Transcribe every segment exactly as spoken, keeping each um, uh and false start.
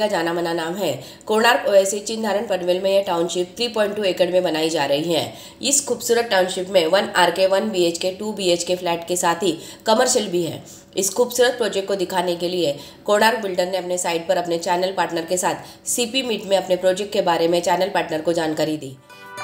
का जाना माना नाम है। कोणार्क ओएसी चिन्हारण पनवेल में यह टाउनशिप तीन पॉइंट दो एकड़ में बनाई जा रही है। इस खूबसूरत टाउनशिप में one R K one B H K two B H K flat के साथ ही कमर्शियल भी है। इस खूबसूरत प्रोजेक्ट को दिखाने के लिए कोणार्क बिल्डर ने अपने साइट पर अपने चैनल पार्टनर के साथ सीपी मीट में अपने प्रोजेक्ट के बारे में चैनल पार्टनर को जानकारी दी।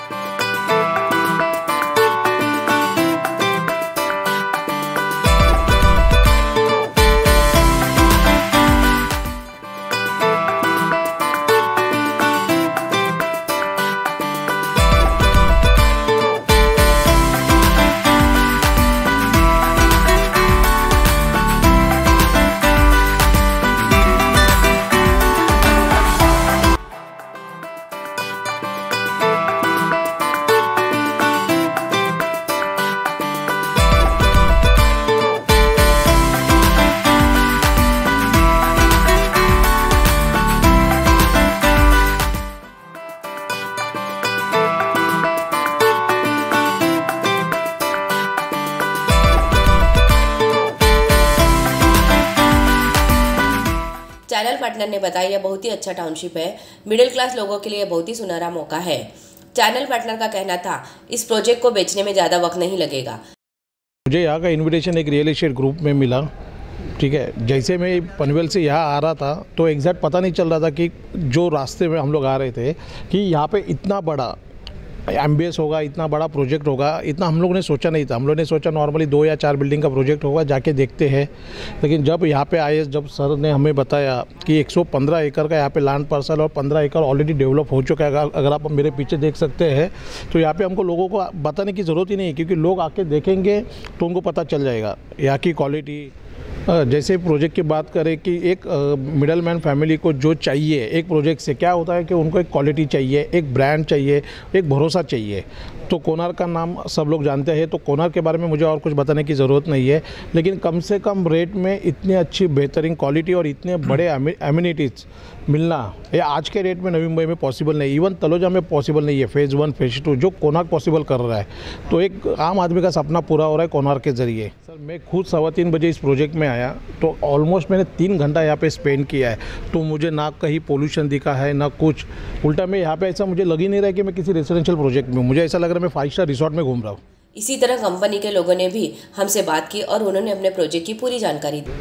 चैनल पार्टनर ने बताया यह बहुत ही अच्छा टाउनशिप है। मिडिल क्लास लोगों के लिए बहुत ही सुनहरा मौका है। चैनल पार्टनर का कहना था इस प्रोजेक्ट को बेचने में ज़्यादा वक्त नहीं लगेगा। मुझे यहाँ का इनविटेशन एक रियल एस्टेट ग्रुप में मिला, ठीक है। जैसे मैं पनवेल से यहाँ आ रहा था तो एग्जैक्ट पता नहीं चल रहा था कि जो रास्ते में हम लोग आ रहे थे कि यहाँ पे इतना बड़ा एम्बियंस होगा, इतना बड़ा प्रोजेक्ट होगा, इतना हम लोग ने सोचा नहीं था। हम लोग ने सोचा नॉर्मली दो या चार बिल्डिंग का प्रोजेक्ट होगा, जाके देखते हैं। लेकिन जब यहाँ पे आए, जब सर ने हमें बताया कि एक सौ पंद्रह एकड़ का यहाँ पे लैंड पार्सल और पंद्रह एकड़ ऑलरेडी डेवलप हो चुका है, अगर आप मेरे पीछे देख सकते हैं, तो यहाँ पे हमको लोगों को बताने की ज़रूरत ही नहीं, क्योंकि लोग आके देखेंगे तो उनको पता चल जाएगा यहाँ की क्वालिटी। जैसे प्रोजेक्ट की बात करें कि एक मिडल मैन फैमिली को जो चाहिए एक प्रोजेक्ट से, क्या होता है कि उनको एक क्वालिटी चाहिए, एक ब्रांड चाहिए, एक भरोसा चाहिए। तो कोणार्क का नाम सब लोग जानते हैं, तो कोणार्क के बारे में मुझे और कुछ बताने की ज़रूरत नहीं है। लेकिन कम से कम रेट में इतनी अच्छी बेहतरीन क्वालिटी और इतने बड़े एमिनिटीज़ मिलना ये आज के रेट में नवी मुंबई में पॉसिबल नहीं, इवन तलोजा में पॉसिबल नहीं है। फेज़ वन फेज़ टू जो कोणार्क पॉसिबल कर रहा है, तो एक आम आदमी का सपना पूरा हो रहा है कोणार्क के ज़रिए। सर मैं खुद सवा तीन बजे इस प्रोजेक्ट में आया, तो ऑलमोस्ट मैंने तीन घंटा यहाँ पे स्पेंड किया है। तो मुझे ना कहीं पोल्यूशन दिखा है ना कुछ, उल्टा मैं यहाँ पे ऐसा मुझे लग ही नहीं रहा कि मैं किसी रेजिडेंशियल प्रोजेक्ट में हूँ। मुझे ऐसा लग रहा है मैं फाइव स्टार रिसोर्ट में घूम रहा हूँ। इसी तरह कंपनी के लोगों ने भी हमसे बात की और उन्होंने अपने प्रोजेक्ट की पूरी जानकारी दी।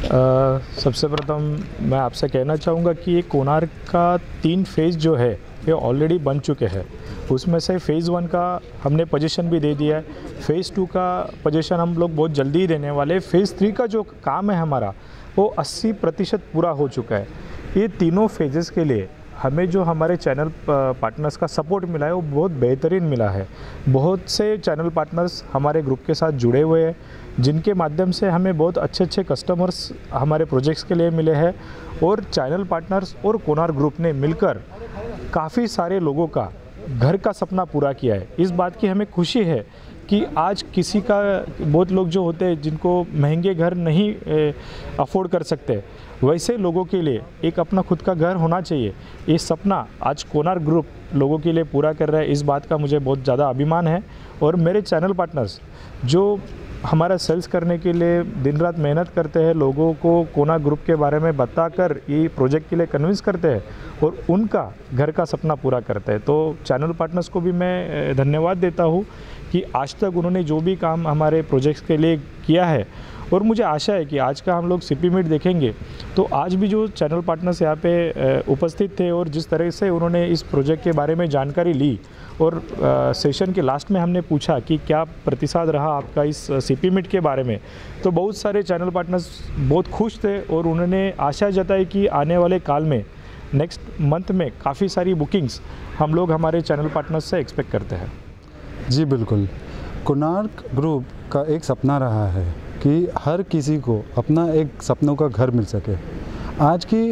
uh, सबसे प्रथम मैं आपसे कहना चाहूँगा कि ये कोणार्क का तीन फेज़ जो है ये ऑलरेडी बन चुके हैं। उसमें से फ़ेज़ वन का हमने पोजीशन भी दे दिया है, फ़ेज़ टू का पोजीशन हम लोग बहुत जल्दी ही देने वाले। फ़ेज़ थ्री का जो काम है हमारा वो अस्सी प्रतिशत पूरा हो चुका है। ये तीनों फेजेस के लिए हमें जो हमारे चैनल पार्टनर्स का सपोर्ट मिला है वो बहुत बेहतरीन मिला है। बहुत से चैनल पार्टनर्स हमारे ग्रुप के साथ जुड़े हुए हैं, जिनके माध्यम से हमें बहुत अच्छे अच्छे कस्टमर्स हमारे प्रोजेक्ट्स के लिए मिले हैं। और चैनल पार्टनर्स और कोणार्क ग्रुप ने मिलकर काफ़ी सारे लोगों का घर का सपना पूरा किया है। इस बात की हमें खुशी है कि आज किसी का, बहुत लोग जो होते हैं जिनको महंगे घर नहीं अफोर्ड कर सकते, वैसे लोगों के लिए एक अपना खुद का घर होना चाहिए। ये सपना आज कोणार्क ग्रुप लोगों के लिए पूरा कर रहा है। इस बात का मुझे बहुत ज़्यादा अभिमान है। और मेरे चैनल पार्टनर्स जो हमारा सेल्स करने के लिए दिन रात मेहनत करते हैं, लोगों को कोणार्क ग्रुप के बारे में बताकर ये प्रोजेक्ट के लिए कन्विंस करते हैं और उनका घर का सपना पूरा करते हैं। तो चैनल पार्टनर्स को भी मैं धन्यवाद देता हूँ कि आज तक उन्होंने जो भी काम हमारे प्रोजेक्ट्स के लिए किया है। और मुझे आशा है कि आज का हम लोग सीपी मीट देखेंगे तो आज भी जो चैनल पार्टनर्स यहाँ पे उपस्थित थे और जिस तरह से उन्होंने इस प्रोजेक्ट के बारे में जानकारी ली, और सेशन के लास्ट में हमने पूछा कि क्या प्रतिसाद रहा आपका इस सीपी मीट के बारे में, तो बहुत सारे चैनल पार्टनर्स बहुत खुश थे और उन्होंने आशा जताई कि आने वाले काल में नेक्स्ट मंथ में काफ़ी सारी बुकिंग्स हम लोग हमारे चैनल पार्टनर्स से एक्सपेक्ट करते हैं। जी बिल्कुल, कोणार्क ग्रुप का एक सपना रहा है कि हर किसी को अपना एक सपनों का घर मिल सके। आज की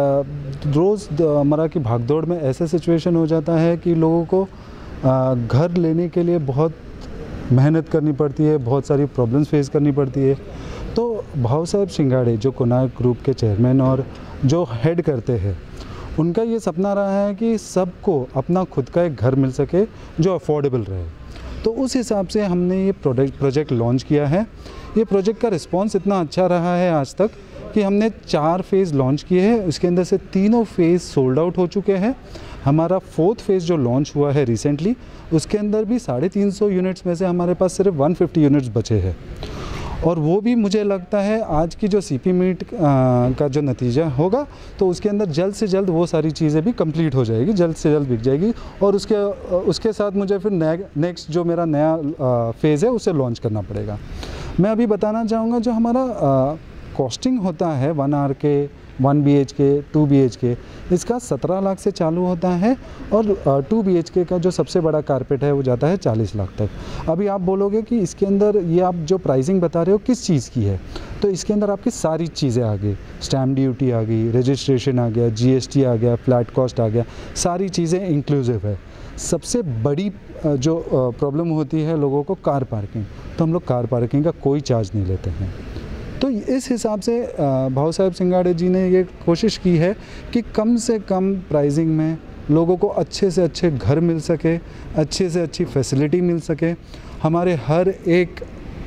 रोज़मर्रा की भागदौड़ में ऐसे सिचुएशन हो जाता है कि लोगों को आ, घर लेने के लिए बहुत मेहनत करनी पड़ती है, बहुत सारी प्रॉब्लम्स फेस करनी पड़ती है। तो भाव साहब सिंघाड़े जो कोणार्क ग्रुप के चेयरमैन और जो हेड करते हैं, उनका ये सपना रहा है कि सबको अपना खुद का एक घर मिल सके जो अफोर्डेबल रहे। तो उस हिसाब से हमने ये प्रोडक्ट प्रोजेक्ट लॉन्च किया है। ये प्रोजेक्ट का रिस्पांस इतना अच्छा रहा है आज तक कि हमने चार फेज़ लॉन्च किए हैं, उसके अंदर से तीनों फेज़ सोल्ड आउट हो चुके हैं। हमारा फोर्थ फेज़ जो लॉन्च हुआ है रिसेंटली, उसके अंदर भी साढ़े तीन सौ यूनिट्स में से हमारे पास सिर्फ एक सौ पचास यूनिट्स बचे हैं, और वो भी मुझे लगता है आज की जो सीपी मीट का जो नतीजा होगा तो उसके अंदर जल्द से जल्द वो सारी चीज़ें भी कंप्लीट हो जाएगी, जल्द से जल्द बिक जाएगी, और उसके उसके साथ मुझे फिर नेक्स्ट जो मेरा नया फेज़ है उसे लॉन्च करना पड़ेगा। मैं अभी बताना चाहूँगा जो हमारा कॉस्टिंग होता है one R K one B H K two B H K, इसका सत्रह लाख से चालू होता है, और टू बी एच के का जो सबसे बड़ा कारपेट है वो जाता है चालीस लाख तक। अभी आप बोलोगे कि इसके अंदर ये आप जो प्राइसिंग बता रहे हो किस चीज़ की है, तो इसके अंदर आपकी सारी चीज़ें आ गई, स्टैम्प ड्यूटी आ गई, रजिस्ट्रेशन आ गया, जी एस टी आ गया, फ्लैट कॉस्ट आ गया, सारी चीज़ें इंक्लूसिव है। सबसे बड़ी जो प्रॉब्लम होती है लोगों को कार पार्किंग, तो हम लोग कार पार्किंग का कोई चार्ज नहीं लेते हैं। तो इस हिसाब से भाऊ साहब सिंगाड़े जी ने ये कोशिश की है कि कम से कम प्राइसिंग में लोगों को अच्छे से अच्छे घर मिल सके, अच्छे से अच्छी फैसिलिटी मिल सके। हमारे हर एक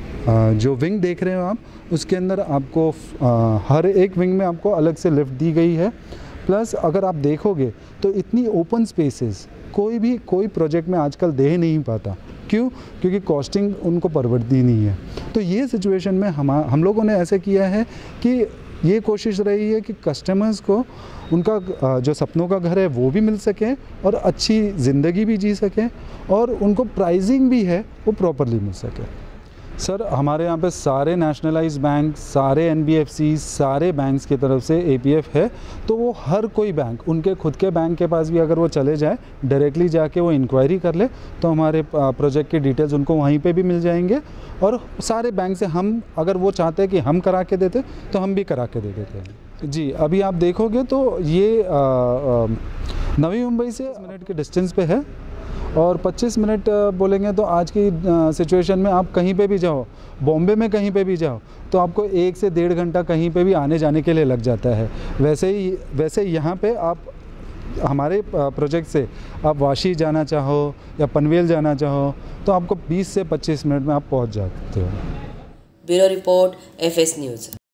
जो विंग देख रहे हो आप, उसके अंदर आपको हर एक विंग में आपको अलग से लिफ्ट दी गई है। प्लस अगर आप देखोगे तो इतनी ओपन स्पेसेस कोई भी कोई प्रोजेक्ट में आजकल दे नहीं पाता। क्यों? क्योंकि कॉस्टिंग उनको परवड़ती नहीं है। तो ये सिचुएशन में हम हम लोगों ने ऐसे किया है कि ये कोशिश रही है कि कस्टमर्स को उनका जो सपनों का घर है वो भी मिल सके, और अच्छी ज़िंदगी भी जी सकें, और उनको प्राइसिंग भी है वो प्रॉपरली मिल सके। सर, हमारे यहाँ पे सारे नेशनलाइज्ड बैंक, सारे एन बी एफ सी, सारे बैंक्स की तरफ से ए पी एफ है, तो वो हर कोई बैंक, उनके खुद के बैंक के पास भी अगर वो चले जाए, डायरेक्टली जाके वो इंक्वायरी कर ले, तो हमारे प्रोजेक्ट की डिटेल्स उनको वहीं पे भी मिल जाएंगे। और सारे बैंक से हम अगर वो चाहते हैं कि हम करा के देते तो हम भी करा के दे देते हैं। जी, अभी आप देखोगे तो ये आ, आ, नवी मुंबई से मिनट के डिस्टेंस पे है, और पच्चीस मिनट बोलेंगे तो आज की सिचुएशन में आप कहीं पे भी जाओ, बॉम्बे में कहीं पे भी जाओ, तो आपको एक से डेढ़ घंटा कहीं पे भी आने जाने के लिए लग जाता है। वैसे ही वैसे यहाँ पे आप हमारे प्रोजेक्ट से आप वाशी जाना चाहो या पनवेल जाना चाहो तो आपको बीस से पच्चीस मिनट में आप पहुँच जाते हो। Bureau report, F S news.